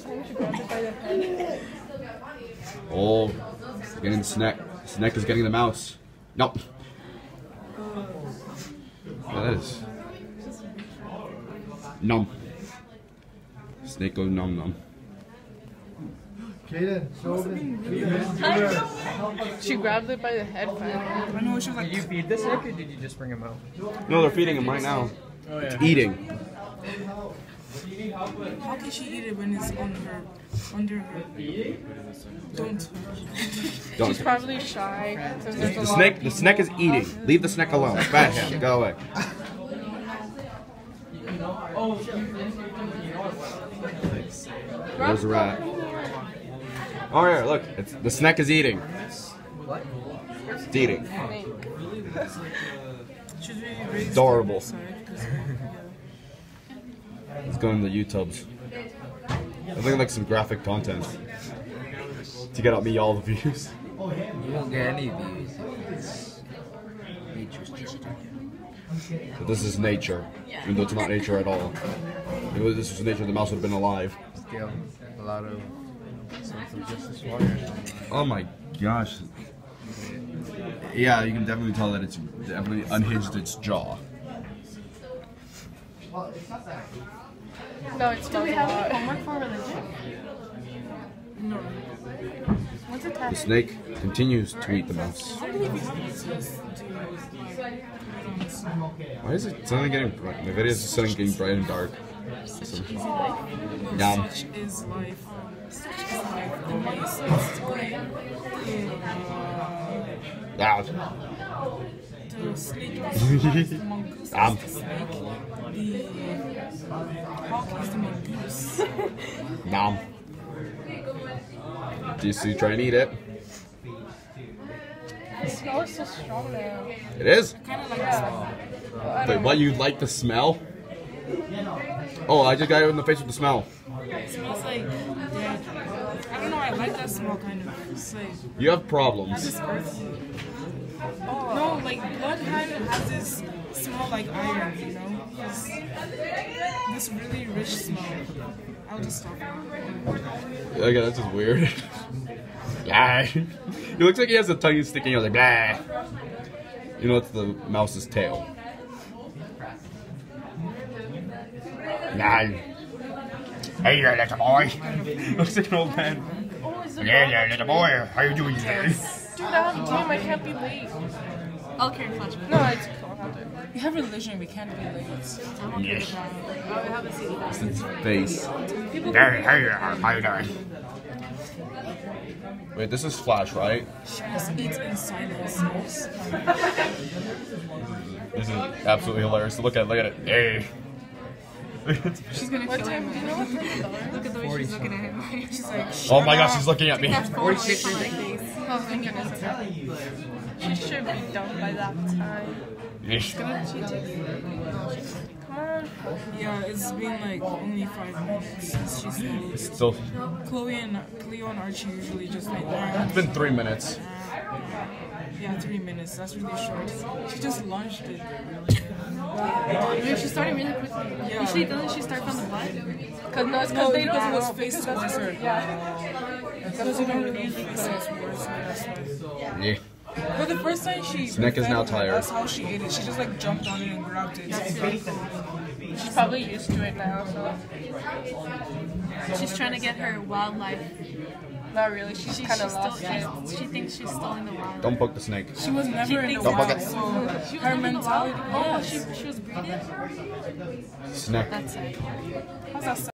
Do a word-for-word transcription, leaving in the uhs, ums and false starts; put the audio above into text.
first time she grabbed it by the head. Oh, getting the snack. Snack is getting the mouse. Nope. That is. Nom. Snake goes nom nom. Jada, show She grabbed it by the head finally. I know, she was like, Did you feed the snake or did you just bring him out? No, they're feeding him right now. Oh, yeah. It's eating. how can she eat it when it's on her, under her? Don't touch. Don't. She's probably shy. 'Cause there's a The lot snake. of The people. snake is eating. Leave the snake alone. Bad him. Go away. There's a rat. Oh yeah, look. It's, the snake is eating. What? It's eating. She's really raised Adorable. on the side, 'cause, yeah. It's going to the YouTubes. I think like some graphic content to get up me all the views. You won't get any views. Nature's just But this is nature, even though it's not nature at all. If it was- this was nature, the mouse would have been alive. still a lot of social justice warriors. Oh my gosh. Yeah, you can definitely tell that it's definitely unhinged its jaw. No, it's Do we have any homework for religion? No. What's a The test? snake continues to eat the mouse. How do we have this to like, Why is it suddenly getting bright? My video is suddenly getting bright and dark. such easy life? Yum. Such is life. Such is life. The nicest way. Yeah. The snake is the mongoose. Yum. The snake. The hawk is the mongoose. Nom. Do you see? Try and eat it. The smell is so strong now. It is. Kind of like the smell. I Wait, don't what? You like the smell? Oh, I just got it in the face with the smell. It smells like dead. I don't know, I like that smell kind of. It's like, You have has problems. this earthy. No, like blood kind of has this smell like iron, you know? It's this really rich smell. I'll just stop. Okay, that's just weird. Blah. It looks like he has a tongue sticking out like blah. You know, it's the mouse's tail. Nah. Hey there, little boy. Looks like an old man. Oh, is it Yeah, yeah, little boy. How you doing today? Dude, I have a game. I can't be late. I'll carry flashback. No, it's cool. I'll do it. We have religion, we can't be late. Yes. I have a C D. It's its face. People Hey, hey, how you doing? Wait, this is Flash, right? She just eats in silence. This is absolutely hilarious. Look at, look at it. Hey. She's gonna What kill time? him. Do you know what time it is? Look at the way she's looking at him. She's like, Oh my gosh, she's looking at me. That's forty-six on my years face. Oh, thank goodness. Okay. She should be done by that time. Yes. Gonna she takes. Come on. yeah, it's been like only five minutes since she's late. Still, Chloe and Cleo and Archie usually just like, ah, it's been three minutes. yeah, three minutes. That's really short. She just launched it. Maybe she's starting really quickly. Yeah. Usually doesn't she start from the butt? Cause no, it's No, cause they because don't it was know. face Because towards that's- her. Yeah. Because you don't really face it towards her. That's why. Yeah. But the first time she Snake is fed now her, tired. That's how she ate it. She just like jumped on it and grabbed it. She's probably used to it now, so She's trying to get her wildlife. not really. She's She, kind she's of lost still, it. she's- she thinks she's still in the wild. Don't poke the snake. She was never in the thinks- Don't wild, fuck it. so She was her in the wild? mentality. Oh, Yes. she, she was breeding? Snake. That's it. How's that